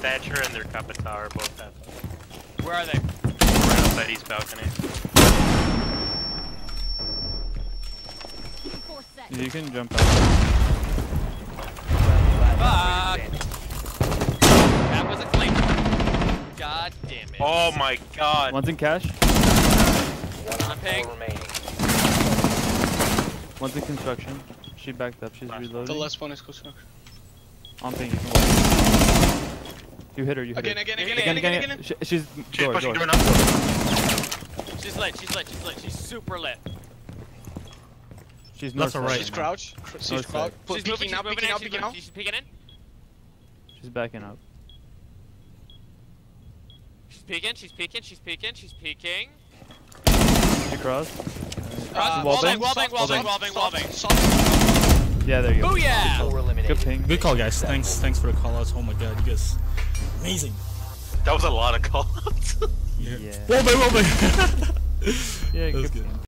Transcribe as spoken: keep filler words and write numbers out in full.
Thatcher and their Kappa Tower both have. Where are they? Right outside East Balcony. You can jump out. Fuck! That was a claim. God damn it. Oh my god. One's in cash. I'm paying. One's in construction. She backed up. She's reloading. The last one is construction. I'm paying. You can watch. You hit her. You hit Again, her. again, again, again, again, again. She, she's She's door, pushing door. door now. She's lit, she's lit, she's lit, she's super lit. She's Left north or right? She's crouched. She's North crouched. side. She's Peeking moving, she's out, moving peeking in, out, she's, peeking moving, out. she's peeking in. She's backing up. She's peeking, she's peeking, she's peeking, she's peeking. She crossed. Uh, wallbang? wallbang, wallbang, wallbang, wallbang, wallbang. Yeah, there you go. Booyah! Good ping. Good call, guys. Thanks, thanks for the call outs. Oh my god, you guys, amazing. That was a lot of calls. Yeah. Whoa, whoa, whoa. Yeah, That was good. good.